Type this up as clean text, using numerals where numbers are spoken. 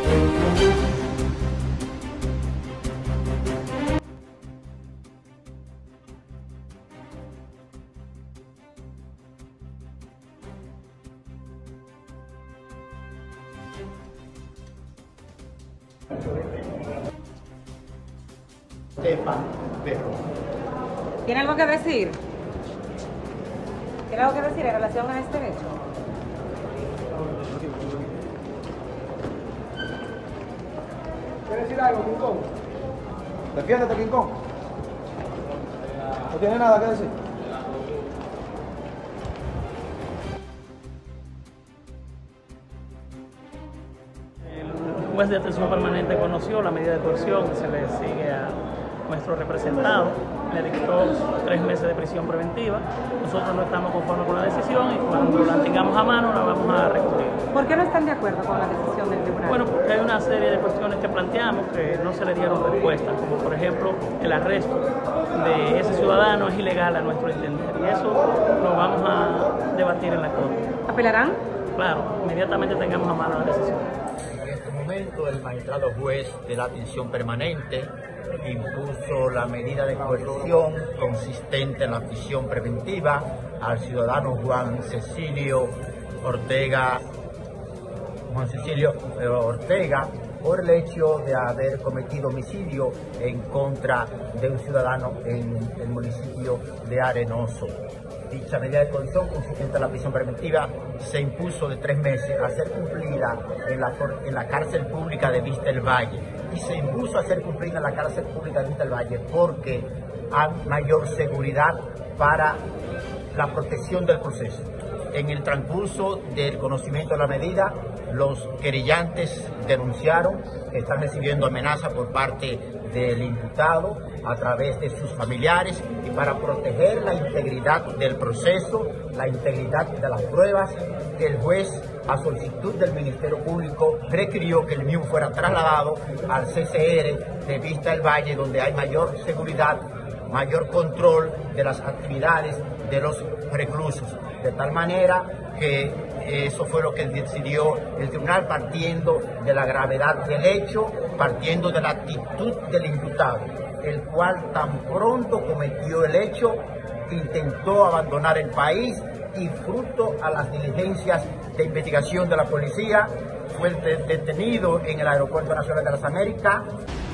Estefan Berro. ¿Tiene algo que decir? ¿Tiene algo que decir en relación a este hecho? ¿Quieres decir algo, King Kong? Defiéndete, King Kong. ¿No tiene nada que decir? El juez de atención permanente conoció la medida de coerción que se le sigue a nuestro representado, le dictó 3 meses de prisión preventiva. Nosotros no estamos conformes con la decisión y cuando la tengamos a mano la vamos a recurrir. ¿Por qué no están de acuerdo con la decisión del tribunal? Bueno, porque hay una serie de cuestiones que planteamos que no se le dieron respuesta, como por ejemplo el arresto de ese ciudadano es ilegal a nuestro entender y eso lo vamos a debatir en la corte. ¿Apelarán? Claro, inmediatamente tengamos a mano la decisión. En este momento, el magistrado juez de la atención permanente impuso la medida de coerción consistente en la prisión preventiva al ciudadano Juan Cecilio Ortega por el hecho de haber cometido homicidio en contra de un ciudadano en el municipio de Arenoso. Dicha medida de coerción consistente en la prisión preventiva se impuso de 3 meses a ser cumplida en la cárcel pública de Vista del Valle, y se impuso a ser cumplida en la cárcel pública de Vista del Valle porque hay mayor seguridad para la protección del proceso. En el transcurso del conocimiento de la medida, los querellantes denunciaron que están recibiendo amenazas por parte del imputado a través de sus familiares, y para proteger la integridad del proceso, la integridad de las pruebas, el juez, a solicitud del Ministerio Público, requirió que el mismo fuera trasladado al CCR de Vista del Valle, donde hay mayor seguridad, mayor control de las actividades de los reclusos, de tal manera que eso fue lo que decidió el tribunal, partiendo de la gravedad del hecho, partiendo de la actitud del imputado, el cual tan pronto cometió el hecho intentó abandonar el país, y fruto a las diligencias de investigación de la policía fue detenido en el Aeropuerto Nacional de las Américas.